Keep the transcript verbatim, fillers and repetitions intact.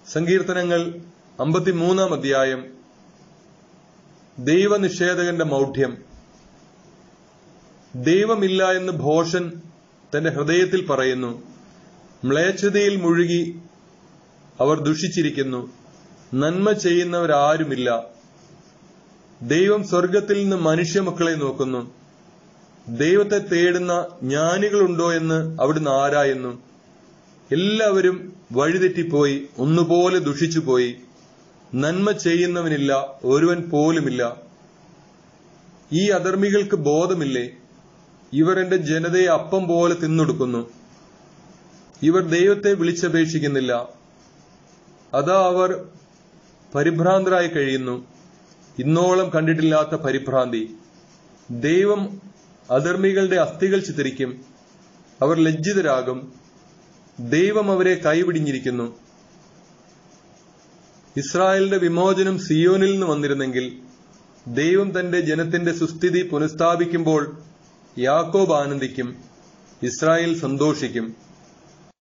സങ്കീർത്തനങ്ങൾ അമ്പത്തിമൂന്നാം അധ്യായം. ദൈവനിഷേധകന്റെ മൗഢ്യം. ദൈവമില്ല എന്ന് ഭോഷൻ തന്റെ ഹൃദയത്തിൽ പറയുന്നു. മ്ലേച്ഛതയിൽ മുഴുകി അവർ ദുഷിച്ചിരിക്കുന്നു. നന്മ ചെയ്യുന്നവരാരുമില്ല. ദൈവം സ്വർഗത്തിൽ നിന്ന് മനുഷ്യമക്കളെ നോക്കുന്നു. ദൈവത്തെ തേടുന്ന ജ്ഞാനികളുണ്ടോ എന്ന് അവിടുന്ന് ആരായുന്നു. എല്ലാവരും വഴിതെറ്റിപ്പോയി, ഒന്നുപോലെ ദുഷിച്ചുപോയി. നന്മ ചെയ്യുന്നവനില്ല, ഒരുവൻ പോലുമില്ല. ഈ അധർമ്മികൾക്ക് ബോധമില്ലേ? ഇവർ എന്റെ ജനതയെ അപ്പം പോലെ തിന്നൊടുക്കുന്നു. ഇവർ ദൈവത്തെ വിളിച്ചപേക്ഷിക്കുന്നില്ല. അതാ അവർ പരിഭ്രാന്തരായി കഴിയുന്നു. ഇന്നോളം കണ്ടിട്ടില്ലാത്ത പരിഭ്രാന്തി. ദൈവം അധർമ്മികളുടെ അസ്ഥികൾ ചിത്രിക്കും. അവർ ലജ്ജിതരാകും. ദൈവം അവരെ കൈവിടിഞ്ഞിരിക്കുന്നു. ഇസ്രായേലിന്റെ വിമോചനം സിയോനിൽ നിന്ന് വന്നിരുന്നെങ്കിൽ, ദൈവം തന്റെ ജനത്തിന്റെ സുസ്ഥിതി പുനഃസ്ഥാപിക്കുമ്പോൾ യാക്കോബ് ആനന്ദിക്കും, ഇസ്രായേൽ സന്തോഷിക്കും.